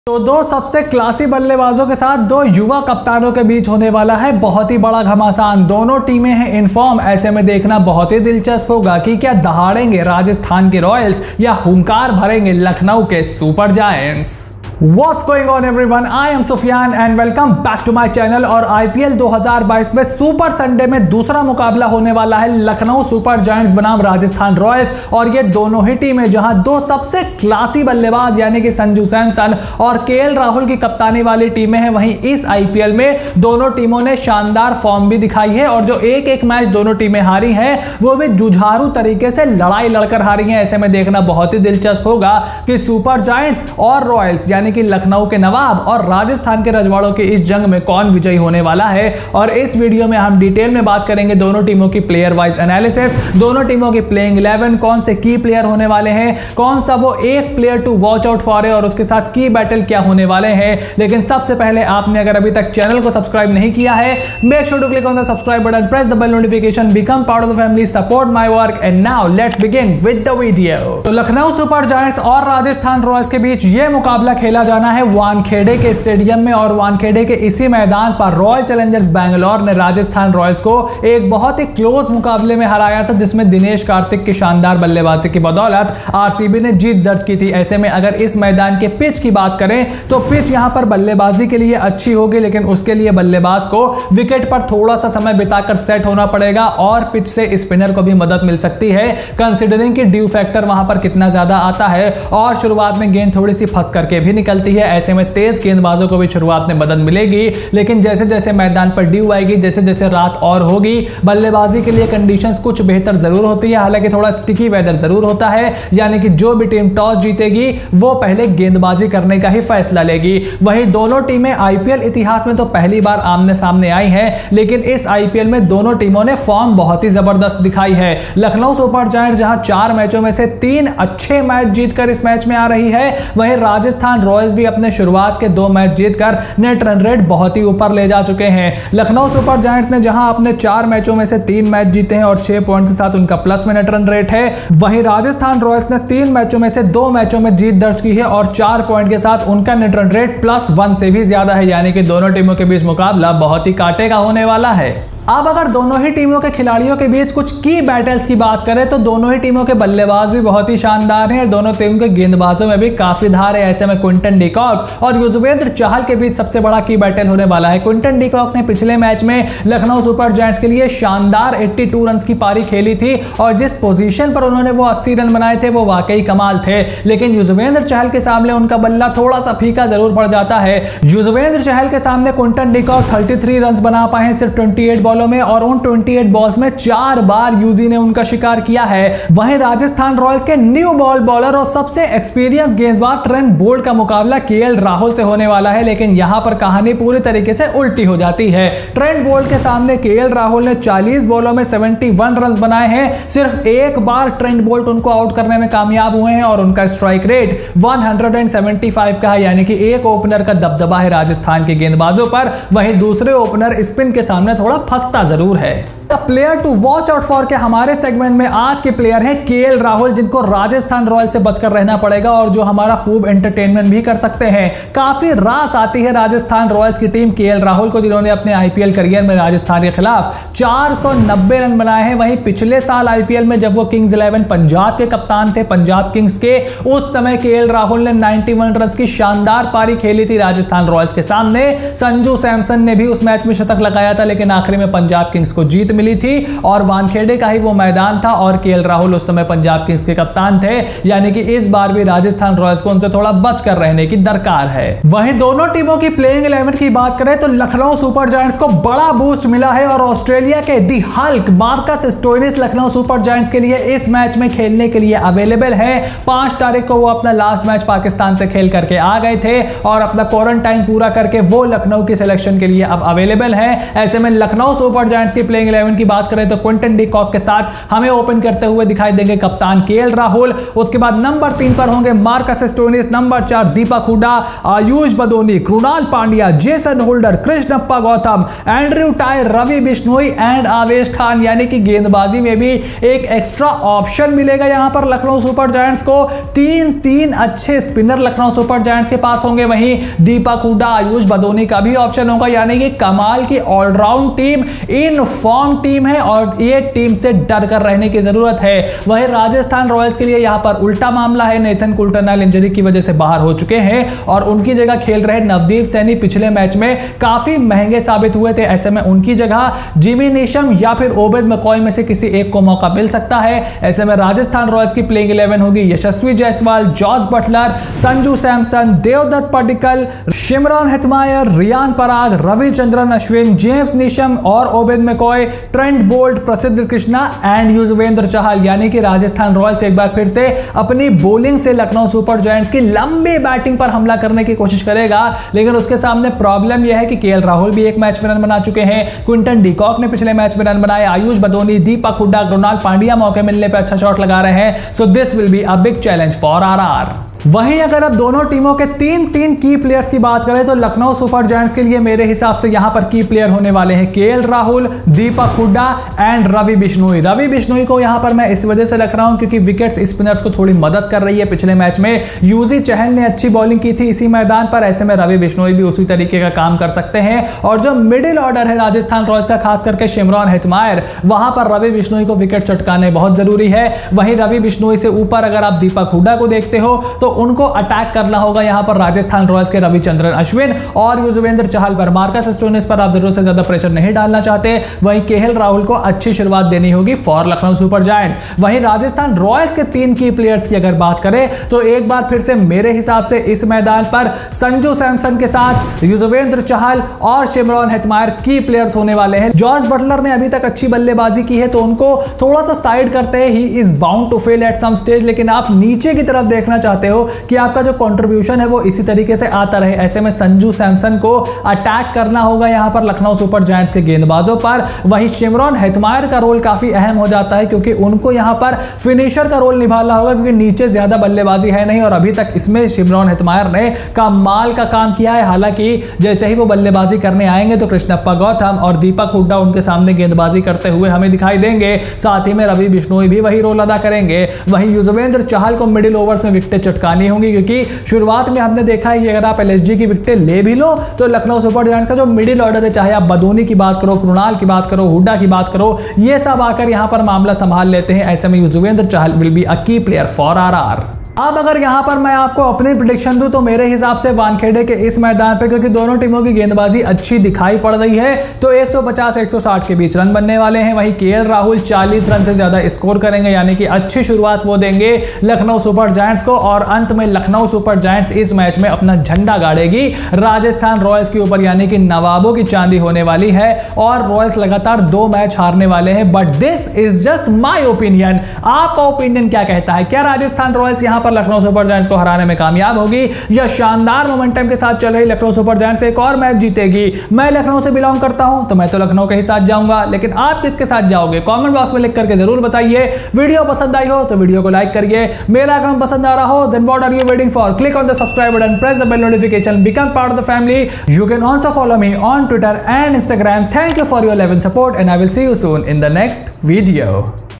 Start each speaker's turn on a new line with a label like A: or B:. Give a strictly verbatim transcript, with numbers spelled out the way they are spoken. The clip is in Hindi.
A: तो दो सबसे क्लासी बल्लेबाजों के साथ दो युवा कप्तानों के बीच होने वाला है बहुत ही बड़ा घमासान। दोनों टीमें हैं इन फॉर्म। ऐसे में देखना बहुत ही दिलचस्प होगा कि क्या दहाड़ेंगे राजस्थान के रॉयल्स या हुंकार भरेंगे लखनऊ के super giants. What's going on everyone? I am Sufyan and welcome back to my channel। और आईपीएल दो हज़ार बाईस में सुपर संडे में दूसरा मुकाबला होने वाला है लखनऊ सुपर जायंट्स बनाम राजस्थान रॉयल्स। और ये दोनों ही टीमें जहां दो सबसे क्लासी बल्लेबाज यानी कि संजू सैमसन और केएल राहुल की कप्तानी वाली टीमें हैं, वहीं इस आईपीएल में दोनों टीमों ने शानदार फॉर्म भी दिखाई है और जो एक एक मैच दोनों टीमें हारी हैं वो भी जुझारू तरीके से लड़ाई लड़कर हारी हैं। ऐसे में देखना बहुत ही दिलचस्प होगा कि सुपर जायंट्स और रॉयल्स यानी कि लखनऊ के नवाब और राजस्थान के रजवाड़ों की इस जंग में कौन विजयी होने वाला है। और इस वीडियो में हम डिटेल में बात करेंगे दोनों टीमों की प्लेयर वाइज एनालिसिस, दोनों टीमों की प्लेइंग इलेवन, कौन से की प्लेयर होने वाले हैं, कौन सा वो एक player to watch out for है और उसके साथ की बैटल क्या होने वाले हैं। लेकिन सबसे पहले आपने अगर अभी तक चैनल को सब्सक्राइब नहीं किया है, make sure to click on the subscribe button, press the bell notification, become part of the family, support my work. And now let's begin with the video. तो लखनऊ सुपर जायंट्स और राजस्थान रॉयल्स के बीच यह मुकाबला खेला जाना है वानखेड़े के स्टेडियम में। और वानखेड़े के इसी मैदान पर रॉयल चैलेंजर्स बैंगलोर ने राजस्थान रॉयल्स को एक बहुत ही क्लोज मुकाबले में हराया था, जिसमें दिनेश कार्तिक की शानदार बल्लेबाजी की बदौलत आरसीबी ने जीत दर्ज की थी। ऐसे में अगर इस मैदान के पिच की बात करें तो पिच यहां पर बल्लेबाजी के लिए अच्छी होगी, लेकिन उसके लिए बल्लेबाज को विकेट पर थोड़ा सा समय बिताकर सेट होना पड़ेगा और पिच से स्पिनर को भी मदद मिल सकती है, कंसिडरिंग कि ड्यू फैक्टर वहां पर कितना ज्यादा आता है और शुरुआत में गेंद थोड़ी सी फंस करके भी निकलती है। ऐसे में तेज गेंदबाजों को भी शुरुआत में मदद मिलेगी, लेकिन जैसे जैसे मैदान पर ड्यू आएगी, जैसे जैसे रात और होगी, बल्लेबाजी के लिए कंडीशंस कुछ बेहतर जरूर होती है। हालांकि थोड़ा स्टिकी वेदर जरूर होता है, यानी कि जो भी टीम टॉस जीतेगी वो पहले गेंदबाजी करने का ही फैसला लेगी। वहीं दोनों टीमें आईपीएल इतिहास में तो पहली बार आमने सामने आई हैं, लेकिन इस आईपीएल में दोनों टीमों ने फॉर्म बहुत ही जबरदस्त दिखाई है। लखनऊ सुपर जायंट्स जहां चार मैचों में से तीन अच्छे मैच जीतकर इस मैच में आ रही है, वहीं राजस्थान रॉयल्स भी अपने शुरुआत के दो मैच जीतकर नेट रन रेट बहुत ही ऊपर ले जा चुके हैं। लखनऊ सुपर जायंट्स ने जहां अपने चार मैचों में से तीन मैच जीते हैं और छह पॉइंट के साथ उनका प्लस में नेट रन रेट है, वहीं राजस्थान रॉयल्स ने तीन मैचों में से दो मैचों में जीत दर्ज की है और चार पॉइंट के साथ उनका net run rate plus one से भी ज्यादा है। यानी कि दोनों टीमों के बीच मुकाबला बहुत ही कांटे का होने वाला है। अब अगर दोनों ही टीमों के खिलाड़ियों के बीच कुछ की बैटल्स की बात करें तो दोनों ही टीमों के बल्लेबाज भी बहुत ही शानदार हैं और दोनों टीम के गेंदबाजों में भी काफी धार है। ऐसे में क्विंटन डी कॉक और युजवेंद्र चहल के बीच सबसे बड़ा की बैटल होने वाला है। क्विंटन डी कॉक ने पिछले मैच में लखनऊ सुपर जायंट्स के लिए शानदार बयासी रन की पारी खेली थी और जिस पोजीशन पर उन्होंने वो अस्सी रन बनाए थे वो वाकई कमाल थे, लेकिन युजवेंद्र चहल के सामने उनका बल्ला थोड़ा सा फीका जरूर पड़ जाता है। युजवेंद्र चहल के सामने क्विंटन डी कॉक तैंतीस रन बना पाए सिर्फ अट्ठाईस बॉलों में और उन अट्ठाईस बॉल्स में चार बार यूजी ने उनका शिकार किया है। वहीं राजस्थान रॉयल्स के न्यू बॉल बॉलर और सबसे एक्सपीरियंस गेंदबाज ट्रेंट बोल्ट का मुकाबला केएल राहुल से होने वाला है, लेकिन यहां पर कहानी पूरी तरीके से उल्टी हो जाती है। ट्रेंट बोल्ट के सामने केएल राहुल ने चालीस बॉलों में इकहत्तर रन बनाए हैं, सिर्फ एक बार ट्रेंट बोल्ट उनको आउट करने में कामयाब हुए हैं और उनका स्ट्राइक रेट एक सौ पचहत्तर का है, यानी कि एक ओपनर का दबदबा है राजस्थान के गेंदबाजों पर। वहीं दूसरे ओपनर स्पिन के सामने थोड़ा फंसता जरूर है। Player to watch out for के हमारे सेगमेंट में आज के प्लेयर हैं केएल राहुल, जिनको राजस्थान रॉयल्स से बचकर रहना पड़ेगा और जो हमारा खूब एंटरटेनमेंट भी कर सकते हैं। काफी रास आती है राजस्थान रॉयल्स की टीम केएल राहुल को, जिन्होंने अपने आईपीएल करियर में राजस्थान के खिलाफ चार सौ नब्बे रन बनाए हैं। वहीं पिछले साल आईपीएल में जब वो किंग्स इलेवन पंजाब के कप्तान थे, पंजाब किंग्स के, उस समय केएल राहुल ने इक्यानवे रन की शानदार पारी खेली थी राजस्थान रॉयल्स के सामने। संजू सैमसन ने भी उस मैच में शतक लगाया था, लेकिन आखिरी में पंजाब किंग्स को जीत मिली थी और वानखेड़े का ही वो मैदान था और केएल राहुल उस समय पंजाब किंग्स के कप्तान थे। यानी कि इस बार भी राजस्थान रॉयल्स को उनसे थोड़ा बचकर रहने की दरकार है। वहीं दोनों टीमों की प्लेइंग इलेवन की बात करें तो लखनऊ सुपर जायंट्स को बड़ा बूस्ट मिला है और ऑस्ट्रेलिया के the hulk Marcus Stoinis Lucknow super giants के लिए इस मैच में खेलने के लिए अवेलेबल है। पांच तारीख को वो अपना लास्ट मैच पाकिस्तान से खेल करके आ गए थे और अपना क्वारंटाइन पूरा करके वो लखनऊ की सिलेक्शन के लिए अब अवेलेबल है। ऐसे में लखनऊ सुपर जायंट्स की प्लेइंग इलेवन इलेवन की बात करें तो क्विंटन डी कॉक के साथ हमें ओपन करते हुए दिखाई देंगे कप्तान केएल राहुल। उसके बाद नंबर तीन पर होंगे मार्कस स्टोइनिस, नंबर चार Deepak Hooda, Ayush Badoni, Krunal Pandya, Jason Holder, Krishnappa Gowtham, Andrew Tye, Ravi Bishnoi and Avesh Khan. यानी कि गेंदबाजी में भी एक एक्स्ट्रा ऑप्शन मिलेगा यहां पर लखनऊ सुपर जायंट्स को। तीन तीन अच्छे स्पिनर लखनऊ सुपर जायंट्स के पास होंगे। वहीं दीपक हुड्डा, आयुष बदोनी का भी ऑप्शन होगा। यानी कि कमाल की allround team, in form team है और ये टीम से डर कर रहने की जरूरत है। वहीं राजस्थान रॉयल्स के लिए यहां पर उल्टा मामला है। नेथन कुल्टरनाइल इंजरी की वजह से बाहर हो चुके हैं और उनकी जगह खेल रहे नवदीप सैनी पिछले मैच में काफी महंगे साबित हुए थे। ऐसे में उनकी जगह जिमी नीशम या फिर ओबेद मैकॉय में से किसी एक को मौका मिल सकता है। ऐसे में राजस्थान रॉयल्स की प्लेइंग इलेवन होगी Yashasvi Jaiswal, Jos Buttler, Sanju Samson, Devdutt Padikkal, Shimron Hetmyer, Riyan Parag, Ravichandran Ashwin, James Neesham और Obed McCoy, Trent Boult, Prasidh Krishna and Yuzvendra Chahal. यानी कि राजस्थान रॉयल्स एक बार फिर से अपनी बॉलिंग से लखनऊ सुपर जायंट्स की लंबी बैटिंग पर हमला करने की कोशिश करेगा। लेकिन उसके सामने प्रॉब्लम यह है कि केएल राहुल भी एक मैच में रन बना चुके हैं, क्विंटन डी कॉक ने पिछले मैच में रन बनाए, आयुष बदोनी, दीपक हुड्डा, कृणाल पांड्या मौके मिलने पर अच्छा शॉट लगा रहे हैं। So this will be a big challenge for RR. वहीं अगर अब दोनों टीमों के तीन तीन की प्लेयर्स की बात करें तो लखनऊ सुपर जायंट्स के लिए मेरे हिसाब से यहां पर की प्लेयर होने वाले हैं केएल राहुल, दीपक हुड्डा एंड रवि बिश्नोई। रवि बिश्नोई को यहां पर मैं इस वजह से रख रहा हूं क्योंकि विकेट्स स्पिनर्स को थोड़ी मदद कर रही है। पिछले मैच में यूजी चहल ने अच्छी बॉलिंग की थी इसी मैदान पर। ऐसे में रवि बिश्नोई भी उसी तरीके का काम कर सकते हैं। और जो मिडिल ऑर्डर है राजस्थान रॉयल्स का, खास करके शिमरॉन हेटमायर, वहां पर रवि बिश्नोई को विकेट चटकाने बहुत जरूरी है। वहीं रवि बिश्नोई से ऊपर अगर आप दीपक हुड्डा को देखते हो तो उनको अटैक करना होगा यहां पर राजस्थान रॉयल्स के रविचंद्रन अश्विन और युजवेंद्र चहल पर। मार्कस स्टोइनिस पर आप जरूरत से ज्यादा प्रेशर नहीं डालना चाहते। वहीं केएल राहुल को अच्छी शुरुआत देनी होगी फॉर लखनऊ सुपर जायंट्स। वहीं राजस्थान रॉयल्स के तीन की प्लेयर्स की अगर बात करें तो एक बार फिर से मेरे हिसाब से इस मैदान पर संजू सैमसन के साथ युजवेंद्र चहल और शिमरॉन हेटमायर की प्लेयर्स होने वाले हैं। जॉस बटलर ने अभी तक अच्छी बल्लेबाजी की है तो उनको थोड़ा सा साइड करते हैं, he is bound to fail at some stage. लेकिन आप नीचे की तरफ देखना चाहते हो कि आपका जो कंट्रीब्यूशन है वो इसी तरीके से आता रहे। ऐसे में संजू सैमसन को अटैक करना होगा यहां पर लखनऊ सुपर जायंट्स के गेंदबाजों पर। वहीं शिमरॉन हेटमायर का रोल काफी अहम हो जाता है क्योंकि उनको यहां पर फिनिशर का रोल निभाना होगा क्योंकि नीचे ज्यादा बल्लेबाजी है नहीं और अभी तक इसमें शिमरॉन हेटमायर ने कमाल का काम किया है। हालांकि जैसे ही वो बल्लेबाजी करने आएंगे तो कृष्णप्पा गौतम और दीपक हुड्डा उनके सामने गेंदबाजी करते हुए हमें दिखाई देंगे। साथ ही में रवि बिश्नोई भी वही रोल अदा करेंगे। वहीं युजवेंद्र चहल को मिडिल ओवर्स में विकेटें चटकानी होंगी क्योंकि शुरुआत में हमने देखा है कि अगर आप एलएसजी की विकेटें ले भी लो तो लखनऊ सुपर जायंट्स का जो मिडिल ऑर्डर है, चाहे आप बदोनी की बात करो, कृणाल की बात करो, हुड्डा की बात करो, ये सब आकर यहां पर मामला संभाल लेते हैं। ऐसे में Yuzvendra Chahal will be a key player for RR. अब अगर यहां पर मैं आपको अपनी प्रेडिक्शन दूं तो मेरे हिसाब से वानखेड़े के इस मैदान पे, क्योंकि दोनों टीमों की गेंदबाजी अच्छी दिखाई पड़ रही है, तो एक सौ पचास एक सौ साठ के बीच रन बनने वाले हैं। वहीं केएल राहुल चालीस रन से ज्यादा स्कोर करेंगे, यानी कि अच्छी शुरुआत वो देंगे लखनऊ सुपर जायंट्स को और अंत में लखनऊ सुपर जायंट्स इस मैच में अपना झंडा गाड़ेगी राजस्थान रॉयल्स के ऊपर, यानी कि नवाबों की चांदी होने वाली है और रॉयल्स लगातार दो मैच हारने वाले हैं। But this is just my opinion. आपका ओपिनियन क्या कहता है? क्या राजस्थान रॉयल्स यहां पर लखनऊ सुपर जायंट्स को हराने में कामयाब होगी या शानदार मोमेंटम के साथ चल रही लखनऊ सुपर जायंट्स एक और मैच जीतेगी? मैं लखनऊ से बिलोंग करता हूं तो मैं तो लखनऊ के ही साथ जाऊंगा, लेकिन आप किसके साथ जाओगे कमेंट बॉक्स में लिख करके जरूर बताइए। वीडियो पसंद आई हो तो वीडियो को लाइक करिए, मेरा काम पसंद आ रहा हो then what are you waiting for? Click on the subscribe button, press the bell notification, become part of the family. You can also follow me on Twitter and Instagram. Thank you for your love and support and I will see you soon in the next video.